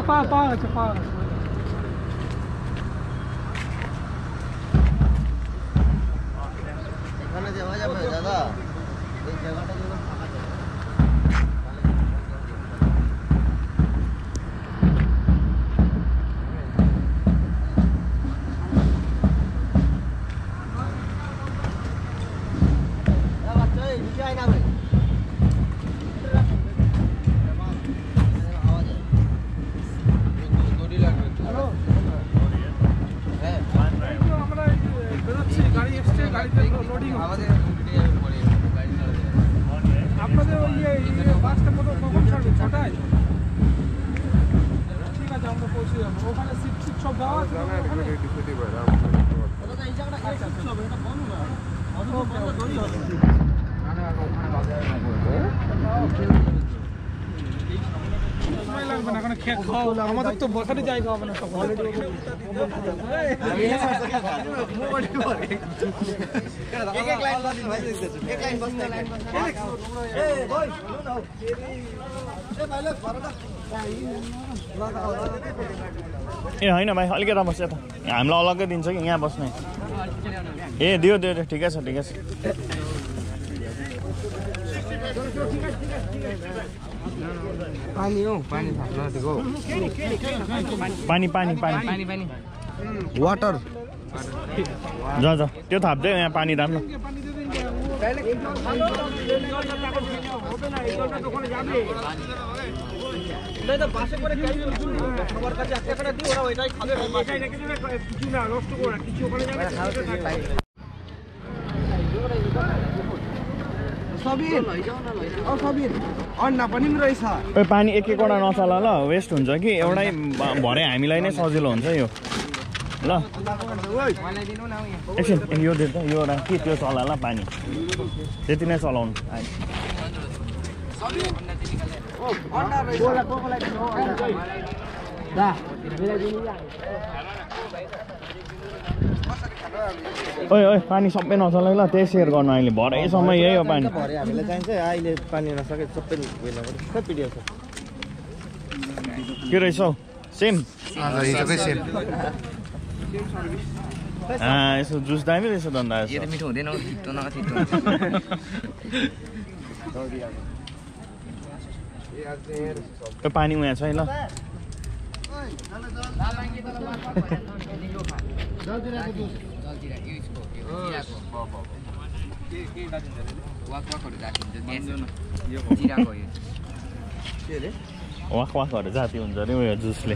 আমাদের তো বসারই জায়গা হবে না সব ए होइन भाइ अलिकति बस्छ त हामीलाई अलग्गै दिन्छ कि यहाँ बस्ने ए दियो दियो ठिकै छ ठिकै छ पानी हो पानी फाट्नको पानी पानी पानी पानी पानी वाटर ज ज त्यो थाप्दै यहाँ पानी राम्रो पानी एक एकवटा नचला ल वेस्ट हुन्छ कि एउटै भरे हामीलाई नै सजिलो हुन्छ यो ल एकछिन यो दे त यो के त्यो चला ल पानी त्यति नै चलाउनु ओइ ओइ पानी सबै नचलाइ ल त्यही सेयर गर्नु अहिले भरेसम्म यही हो पानी हामीलाई चाहिन्छ अहिले पानी नसके सबै पिडियो छ के रहेछ हौ सेम सेम यसो जुस दामी रहेछ धन्दा यो त मिठो हुँदैन छिटो न छिटो त्यो पानी उहाँ छ है ल वाक वाकहरू जाति हुन्छ अरे उयो जुसले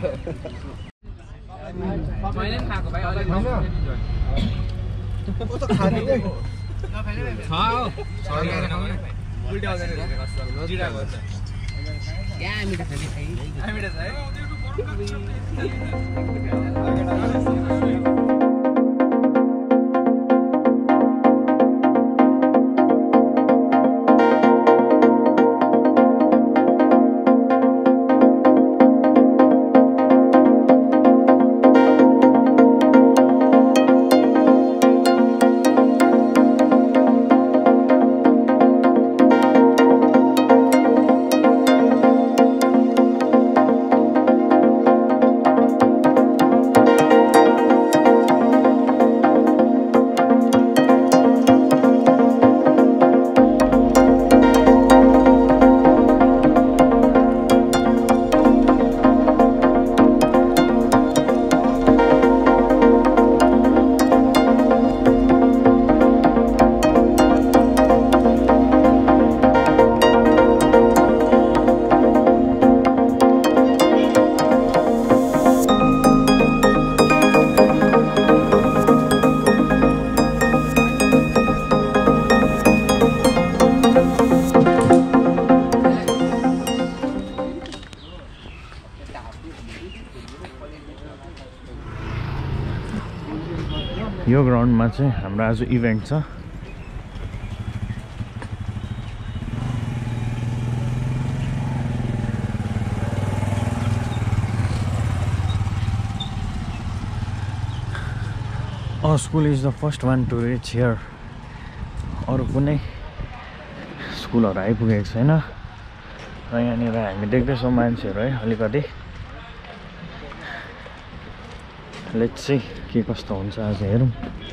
यो ग्राउन्डमा चाहिँ हाम्रो आज इभेन्ट छ Our school is the first one to reach here. अरु कुनै स्कुलहरु आइपुगेको छैन र यहाँनिर हामी देख्दैछौँ मान्छेहरु है अलिकति लेट्स सी के कस्तो हुन्छ आज हेरौँ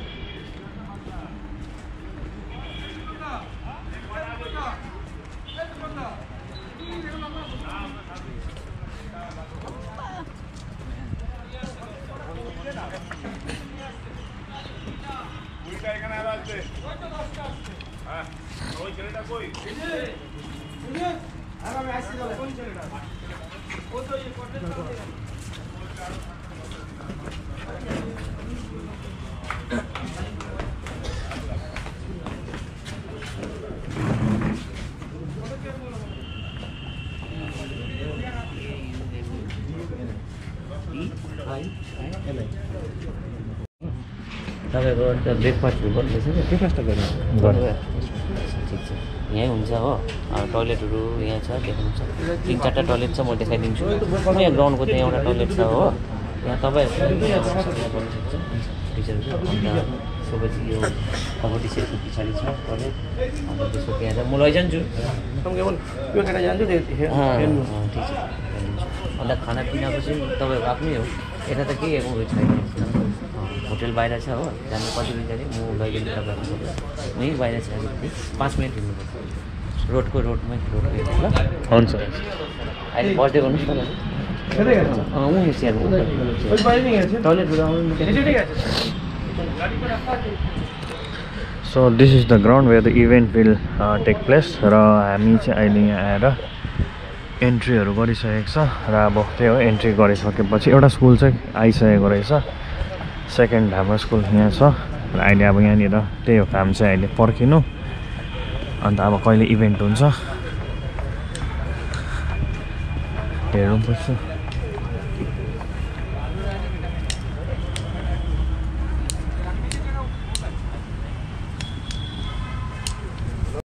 तपाईको ब्रेकफास्ट गर्दैछ नि ब्रेकफास्ट गर्नु ठिक छ यही हुन्छ हो टोयलेटहरु यहाँ छ देख्नुहुन्छ 3-4टा टोयलेट छ म देखाइदिन्छु यहाँ ग्राउन्डको त्यहाँ एउटा टोयलेट छ हो यहाँ तपाईहरु गर्नु सक्छ टिचरहरु अन्त सोपछि यो कबड्डी सेटको पछाडी छ टोयलेट अन्त त्यसको त्यहाँ छ म लैजान्छु म केवल यो केटा जान्छु ठिक छ अन्त खानापिनाको चाहिँ तपाईहरु आफ्नै हो यता त केही उयो छैन होटल बाहिर छ हो जानु कति बिचारे म लैजान्छु तपाईहरुको यही बाहिर छ 5 मिनेट हिँड्नुपर्छ रोडमै ल हुन्छ अहिले बर्थडे गर्नुस् तपाईहरु म सेयर गर्छु टोयलेटबाट आउनु So this is the ground where the event will take place र हामी चाहिँ अहिले यहाँ आएर एन्ट्रीहरु गरिसकेको छ र अब त्यही हो एन्ट्री गरिसकेपछि एउटा स्कुल चाहिँ आइसकेको रहेछ सेकेन्ड हाम्रो स्कुल यहाँ छ र अहिले अब यहाँनिर त्यही हो काम चाहिँ अहिले पर्खिनु अन्त अब कहिले इभेन्ट हुन्छ हेर्नुपर्छ